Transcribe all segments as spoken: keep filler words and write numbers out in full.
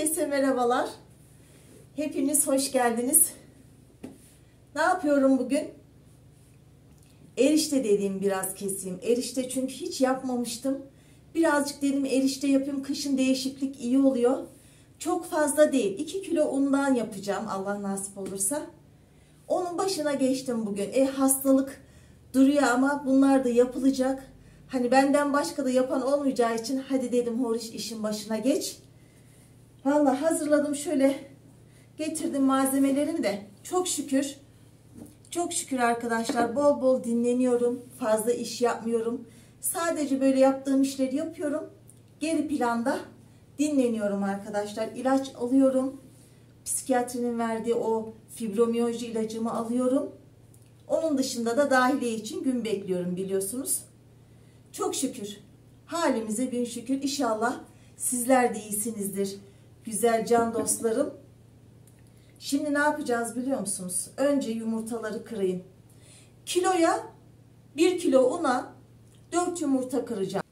Herkese merhabalar. Hepiniz hoş geldiniz. Ne yapıyorum bugün? Erişte dediğim biraz keseyim. Erişte çünkü hiç yapmamıştım. Birazcık dedim erişte yapayım. Kışın değişiklik iyi oluyor. Çok fazla değil. iki kilo undan yapacağım Allah nasip olursa. Onun başına geçtim bugün. E hastalık duruyor ama bunlar da yapılacak. Hani benden başka da yapan olmayacağı için hadi dedim Horiş işin başına geç. Vallahi hazırladım, şöyle getirdim malzemelerini de. Çok şükür. Çok şükür arkadaşlar, bol bol dinleniyorum. Fazla iş yapmıyorum. Sadece böyle yaptığım işleri yapıyorum. Geri planda dinleniyorum arkadaşlar. İlaç alıyorum. Psikiyatrinin verdiği o fibromiyalji ilacımı alıyorum. Onun dışında da dahiliye için gün bekliyorum biliyorsunuz. Çok şükür. Halimize bin şükür. İnşallah sizler de iyisinizdir. Güzel can dostlarım. Şimdi ne yapacağız biliyor musunuz? Önce yumurtaları kırayım. Kiloya bir kilo una dört yumurta kıracağım.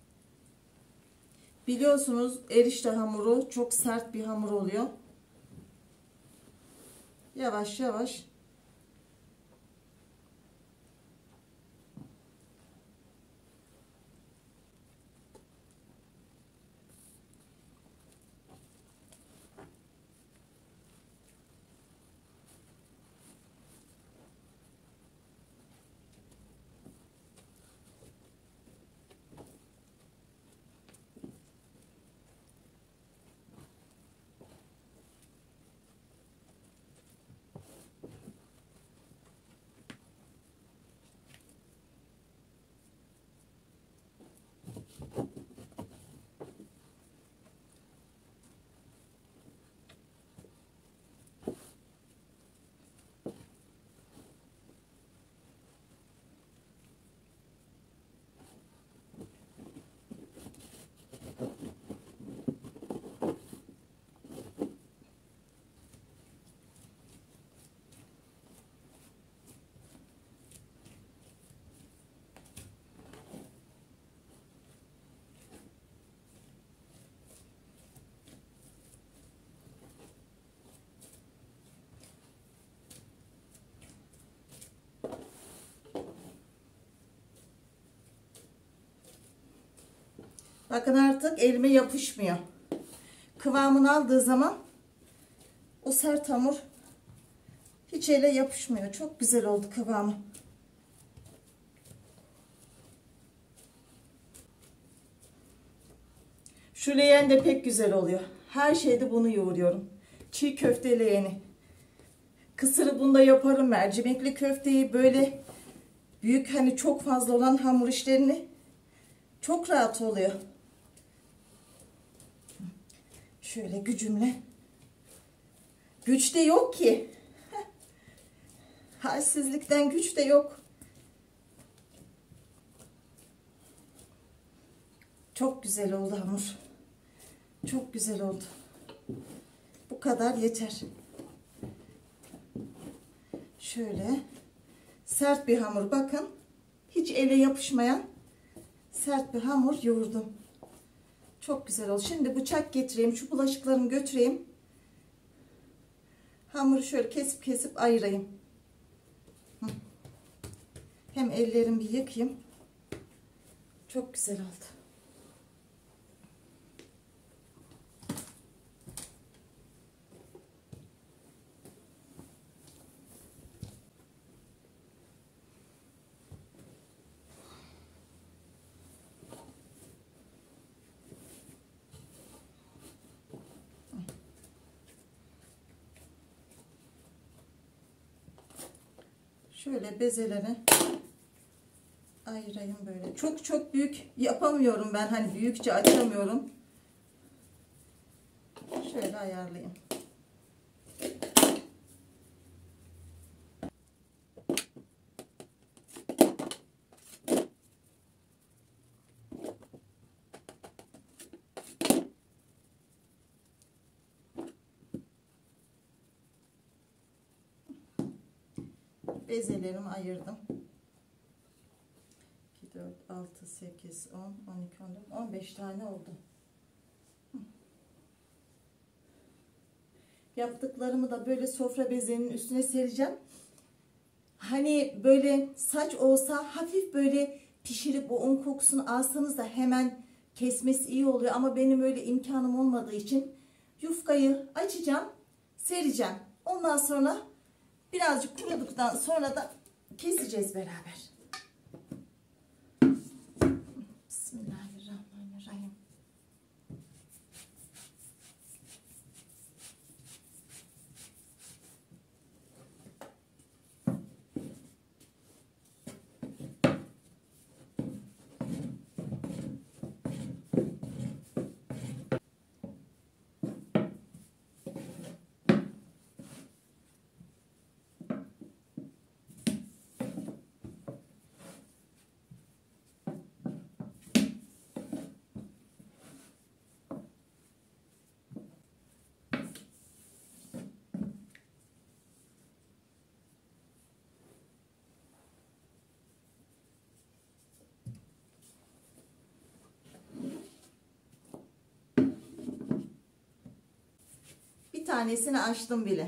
Biliyorsunuz erişte hamuru çok sert bir hamur oluyor. Yavaş yavaş bakın artık elime yapışmıyor. Kıvamını aldığı zaman o sert hamur hiç ele yapışmıyor. Çok güzel oldu kıvamı. Şu leğen de pek güzel oluyor. Her şeyde bunu yoğuruyorum. Çiğ köfte leğeni. Kısırı bunda yaparım. Mercimekli köfteyi, böyle büyük hani çok fazla olan hamur işlerini çok rahat oluyor. Şöyle gücümle. Güç de yok ki. Halsizlikten güç de yok. Çok güzel oldu hamur. Çok güzel oldu. Bu kadar yeter. Şöyle sert bir hamur, bakın. Hiç ele yapışmayan sert bir hamur yoğurdum. Çok güzel oldu. Şimdi bıçak getireyim. Şu bulaşıklarımı götüreyim. Hamuru şöyle kesip kesip ayırayım. Hem ellerimi bir yıkayayım. Çok güzel oldu. Şöyle bezeleri ayırayım böyle. Çok çok büyük yapamıyorum ben. Hani büyükçe açamıyorum. Şöyle ayarlayayım. Bezelerimi ayırdım. iki, dört, altı, sekiz, on, on iki, on dört, on beş tane oldu. Yaptıklarımı da böyle sofra bezinin üstüne sereceğim. Hani böyle saç olsa hafif böyle pişirip o un kokusunu alsanız da hemen kesmesi iyi oluyor. Ama benim öyle imkanım olmadığı için yufkayı açacağım, sereceğim. Ondan sonra birazcık kuruduktan sonra da keseceğiz beraber. Bismillahirrahmanirrahim. Bir tanesini açtım bile.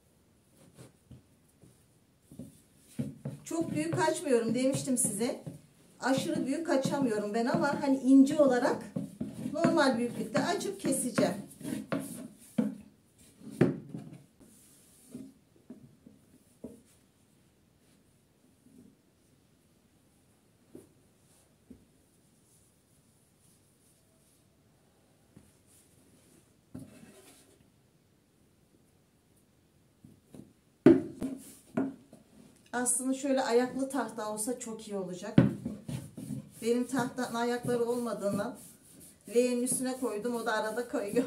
Çok büyük açmıyorum demiştim size. Aşırı büyük açamıyorum ben ama hani ince olarak normal büyüklükte açıp keseceğim. Aslında şöyle ayaklı tahta olsa çok iyi olacak. Benim tahtanın ayakları olmadığından leğenin üstüne koydum. O da arada kayıyor.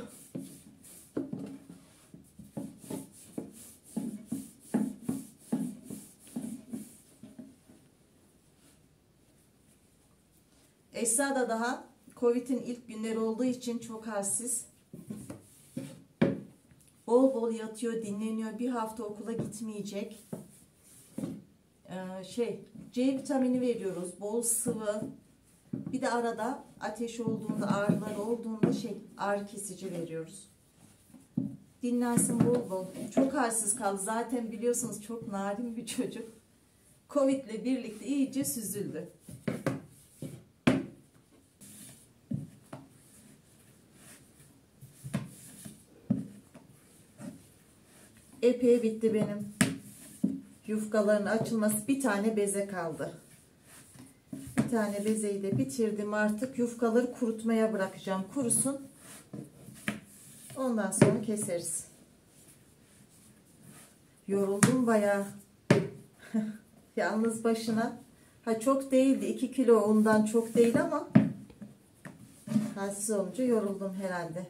Esra da daha Covid'in ilk günleri olduğu için çok halsiz. Bol bol yatıyor, dinleniyor. Bir hafta okula gitmeyecek. Ee, şey, C vitamini veriyoruz. Bol sıvı. Bir de arada ateş olduğunda, ağrıları olduğunda şey, ağrı kesici veriyoruz. Dinlensin bol bol. Çok halsiz kaldı. Zaten biliyorsunuz çok narin bir çocuk. Covid'le birlikte iyice süzüldü. Epey bitti benim. Yufkaların açılması, bir tane beze kaldı. Bir tane bezeyi de bitirdim. Artık yufkaları kurutmaya bırakacağım. Kurusun. Ondan sonra keseriz. Yoruldum bayağı. Yalnız başına. Ha çok değildi. iki kilo undan çok değil ama halsiz olunca yoruldum herhalde.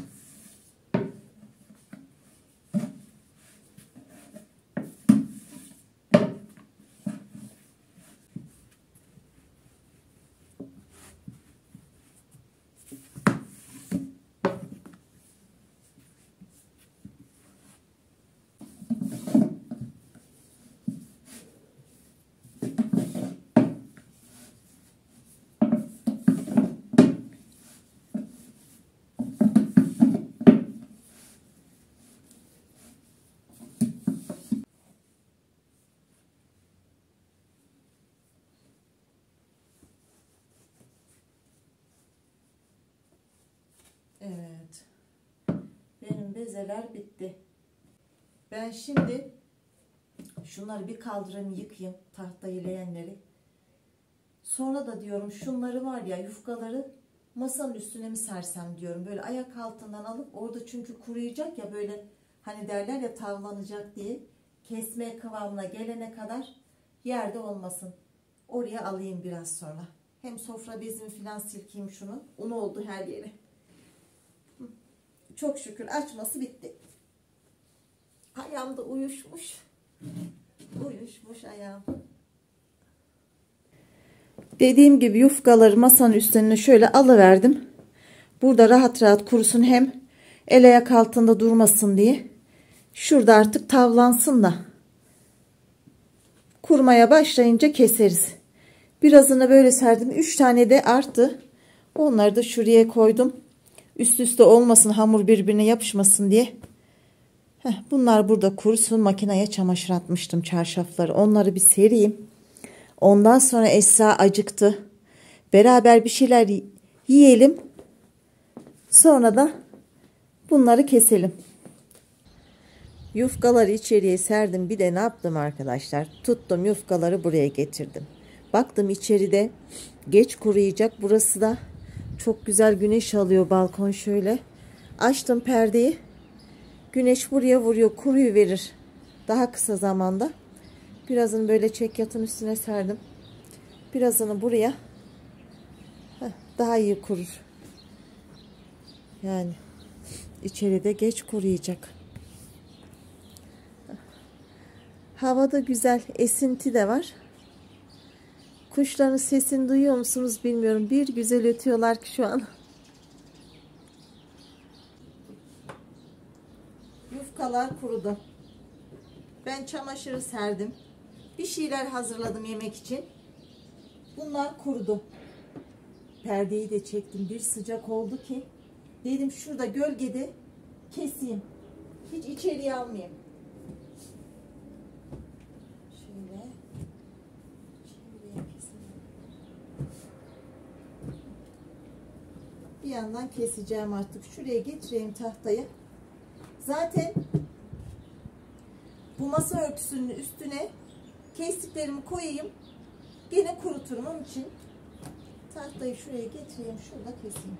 Evet. Benim bezeler bitti. Ben şimdi şunları bir kaldırayım, yıkayayım, tahtayı leğenleri. Sonra da diyorum şunları var ya, yufkaları masanın üstüne mi sersem diyorum. Böyle ayak altından alıp orada, çünkü kuruyacak ya, böyle hani derler ya tavlanacak diye, kesme kıvamına gelene kadar yerde olmasın. Oraya alayım biraz sonra. Hem sofra bezimi falan silkeyim şunu. Un oldu her yere. Çok şükür açması bitti. Ayağım da uyuşmuş. Uyuşmuş ayağım. Dediğim gibi yufkaları masanın üstüne şöyle alıverdim. Burada rahat rahat kurusun, hem el ayak altında durmasın diye. Şurada artık tavlansın da kurmaya başlayınca keseriz. Birazını böyle serdim. üç tane de arttı. Onları da şuraya koydum. Üst üste olmasın, hamur birbirine yapışmasın diye. Heh, bunlar burada kurusun. Makineye çamaşır atmıştım, çarşafları. Onları bir sereyim. Ondan sonra Esra acıktı. Beraber bir şeyler yiyelim. Sonra da bunları keselim. Yufkaları içeriye serdim. Bir de ne yaptım arkadaşlar? Tuttum yufkaları buraya getirdim. Baktım içeride geç kuruyacak. Burası da çok güzel güneş alıyor, balkon şöyle. Açtım perdeyi. Güneş buraya vuruyor, kuruyu verir daha kısa zamanda. Birazını böyle çekyatın üstüne serdim. Birazını buraya. Heh, daha iyi kurur. Yani içeride geç kuruyacak. Hava da güzel, esinti de var. Kuşların sesini duyuyor musunuz bilmiyorum. Bir güzel ötüyorlar ki şu an. Yufkalar kurudu. Ben çamaşırı serdim. Bir şeyler hazırladım yemek için. Bunlar kurudu. Perdeyi de çektim. Bir sıcak oldu ki dedim şurada gölgede keseyim. Hiç içeriye almayayım. Şöyle. Şöyle keseyim. Bir yandan keseceğim artık. Şuraya getireyim tahtayı. Zaten bu masa örtüsünün üstüne kestiklerimi koyayım. Gene kuruturum. Onun için tahtayı şuraya getireyim. Şurada keseyim.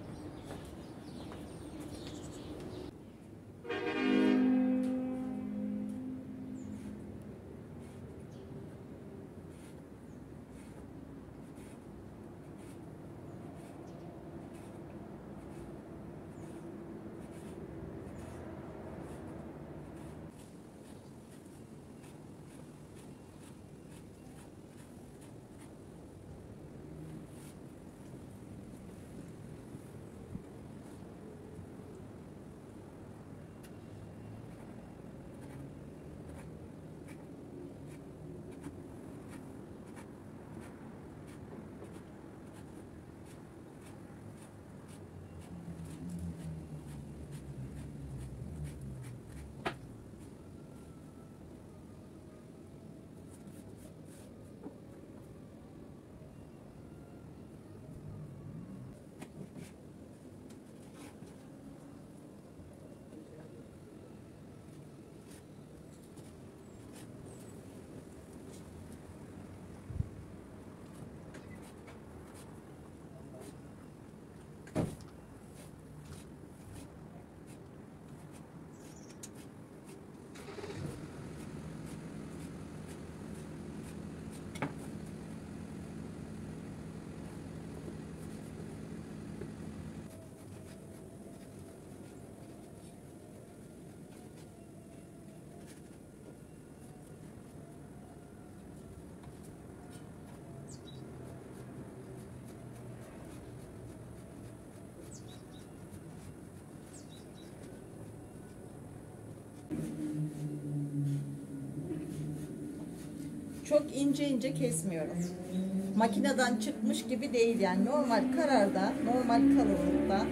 Çok ince ince kesmiyorum. Makineden çıkmış gibi değil yani. Normal kararda, normal kalınlıkta.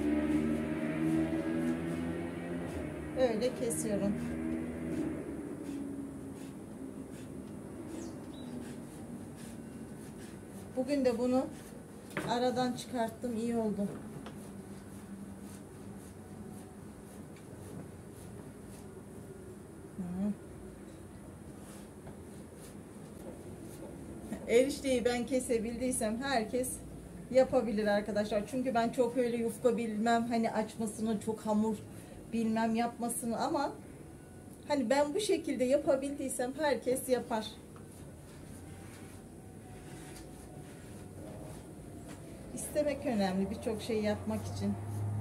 Öyle kesiyorum. Bugün de bunu aradan çıkarttım. İyi oldu. Erişteyi ben kesebildiysem herkes yapabilir arkadaşlar. Çünkü ben çok öyle yufka bilmem, hani açmasını, çok hamur bilmem yapmasını, ama hani ben bu şekilde yapabildiysem herkes yapar. İstemek önemli birçok şey yapmak için.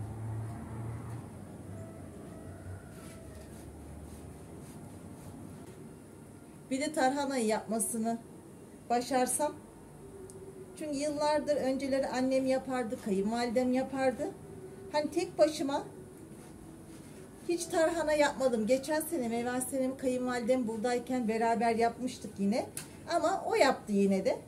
Bir de tarhanayı yapmasını başarsam. Çünkü yıllardır önceleri annem yapardı, kayınvalidem yapardı. Hani tek başıma hiç tarhana yapmadım. Geçen sene, evvel senem kayınvalidem buradayken beraber yapmıştık yine. Ama o yaptı yine de.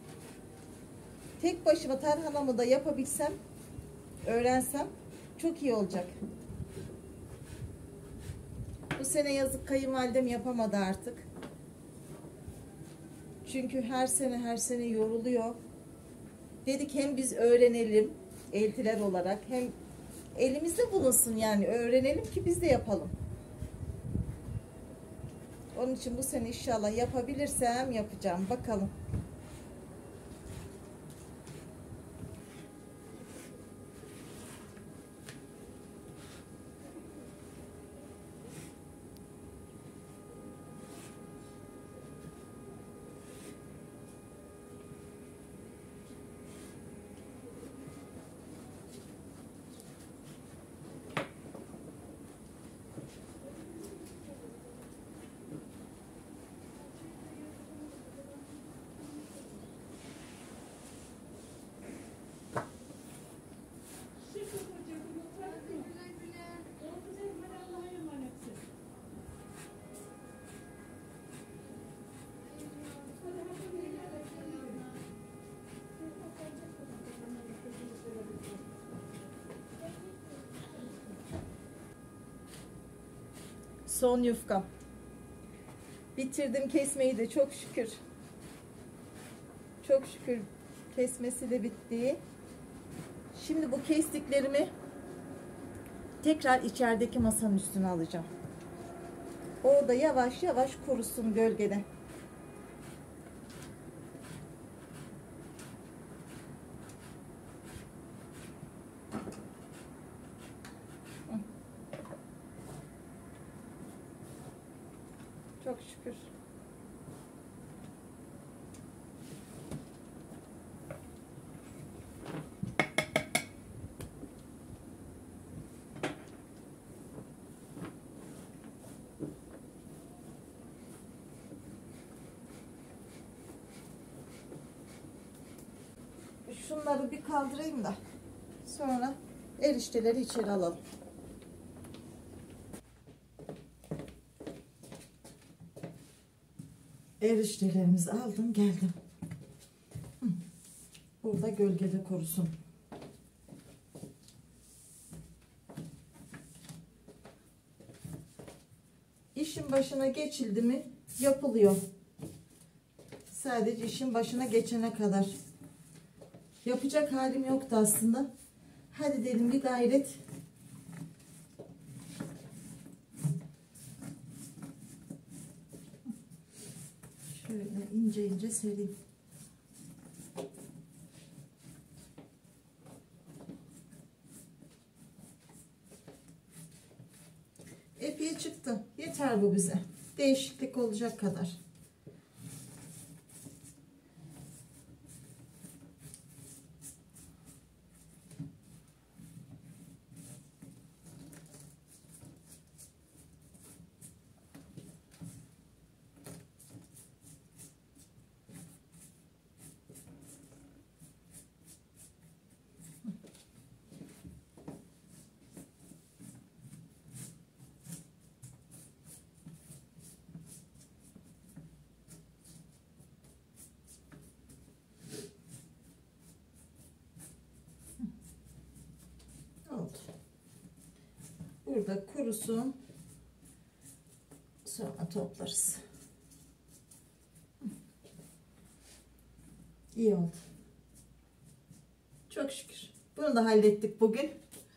Tek başıma tarhanamı da yapabilsem, öğrensem çok iyi olacak. Bu sene yazık kayınvalidem yapamadı artık. Çünkü her sene her sene yoruluyor. Dedik hem biz öğrenelim eltiler olarak, hem elimizde bulunsun, yani öğrenelim ki biz de yapalım. Onun için bu sene inşallah yapabilirsem yapacağım. Bakalım. Son yufkam. Bitirdim kesmeyi de çok şükür. Çok şükür kesmesi de bitti. Şimdi bu kestiklerimi tekrar içerideki masanın üstüne alacağım. Orada yavaş yavaş kurusun gölgede. Çok şükür. Şunları bir kaldırayım da sonra erişteleri içeri alalım. Eriştelerimizi aldım geldim. Burada gölgede kurusun. İşin başına geçildi mi yapılıyor. Sadece işin başına geçene kadar. Yapacak halim yoktu aslında. Hadi dedim bir gayret. Şöyle ince ince sereyim. Epey çıktı. Yeter bu bize. Değişiklik olacak kadar. Burada kurusun. Sonra toplarız. İyi oldu. Çok şükür. Bunu da hallettik bugün.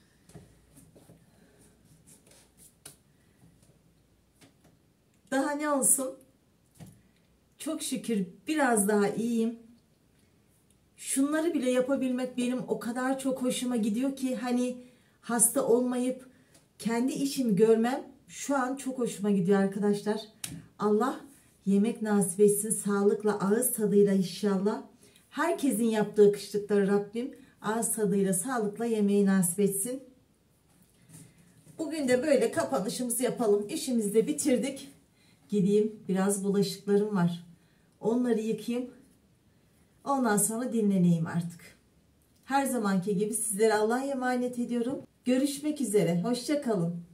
Daha ne olsun? Çok şükür biraz daha iyiyim. Şunları bile yapabilmek benim o kadar çok hoşuma gidiyor ki, hani hasta olmayıp kendi işimi görmem şu an çok hoşuma gidiyor arkadaşlar. Allah yemek nasip etsin, sağlıkla, ağız tadıyla inşallah. Herkesin yaptığı kışlıkları Rabbim ağız tadıyla, sağlıkla yemeği nasip etsin. Bugün de böyle kapanışımızı yapalım. İşimizi de bitirdik. Gideyim, biraz bulaşıklarım var. Onları yıkayayım. Ondan sonra dinleneyim artık. Her zamanki gibi sizlere Allah'a emanet ediyorum. Görüşmek üzere. Hoşça kalın.